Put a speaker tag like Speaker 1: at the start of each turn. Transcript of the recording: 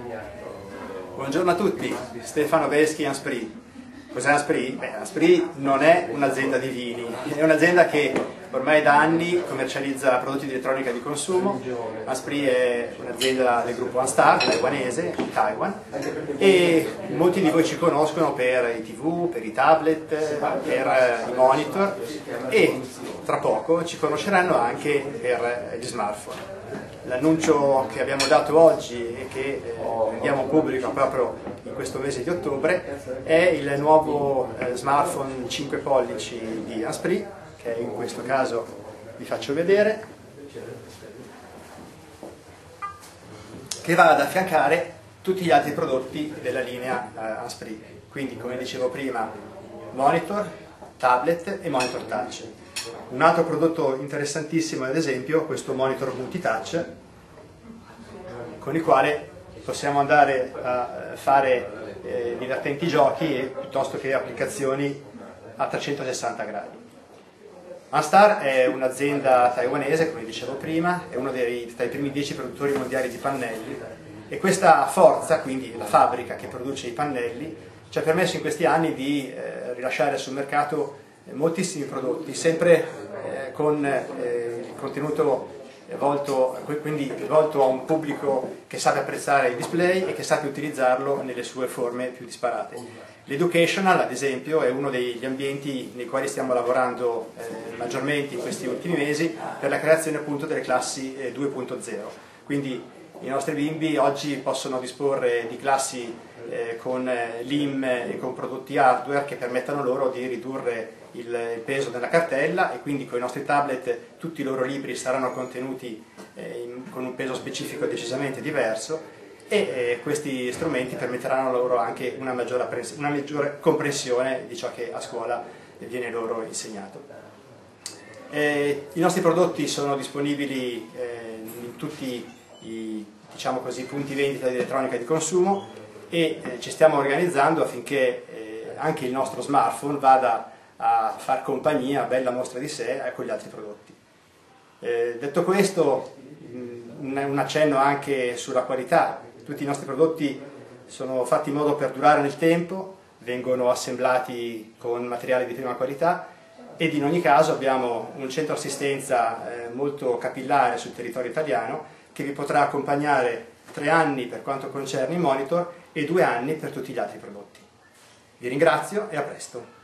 Speaker 1: Buongiorno a tutti, Stefano Veschi, Anspree. Cos'è Anspree? Beh, Anspree non è un'azienda di vini, è un'azienda che ormai da anni commercializza prodotti di elettronica di consumo. Anspree è un'azienda del gruppo OneStar, taiwanese, di Taiwan, e molti di voi ci conoscono per i TV, per i tablet, per i monitor, e tra poco ci conosceranno anche per gli smartphone. L'annuncio che abbiamo dato oggi e che rendiamo pubblico proprio in questo mese di ottobre è il nuovo smartphone 5 pollici di Anspree, che in questo caso vi faccio vedere, che va ad affiancare tutti gli altri prodotti della linea Anspree. Quindi, come dicevo prima, monitor, tablet e monitor touch. Un altro prodotto interessantissimo è ad esempio questo monitor multitouch, con il quale possiamo andare a fare divertenti giochi piuttosto che applicazioni a 360 gradi. OneStar è un'azienda taiwanese, come dicevo prima, è uno tra i primi 10 produttori mondiali di pannelli, e questa forza, quindi la fabbrica che produce i pannelli, ci ha permesso in questi anni di rilasciare sul mercato moltissimi prodotti, sempre con il contenuto volto a un pubblico che sappia apprezzare il display e che sappia utilizzarlo nelle sue forme più disparate. L'educational, ad esempio, è uno degli ambienti nei quali stiamo lavorando maggiormente in questi ultimi mesi per la creazione appunto delle classi 2.0. Quindi i nostri bimbi oggi possono disporre di classi con l'IM e con prodotti hardware che permettano loro di ridurre il peso della cartella, e quindi con i nostri tablet tutti i loro libri saranno contenuti con un peso specifico decisamente diverso, e questi strumenti permetteranno loro anche una maggiore comprensione di ciò che a scuola viene loro insegnato. I nostri prodotti sono disponibili in tutti i, diciamo così, punti vendita di elettronica di consumo, e ci stiamo organizzando affinché anche il nostro smartphone vada a far compagnia, bella mostra di sé, con gli altri prodotti. Detto questo, un accenno anche sulla qualità. Tutti i nostri prodotti sono fatti in modo per durare nel tempo, vengono assemblati con materiali di prima qualità, ed in ogni caso abbiamo un centro assistenza molto capillare sul territorio italiano che vi potrà accompagnare 3 anni per quanto concerne i monitor e 2 anni per tutti gli altri prodotti. Vi ringrazio e a presto.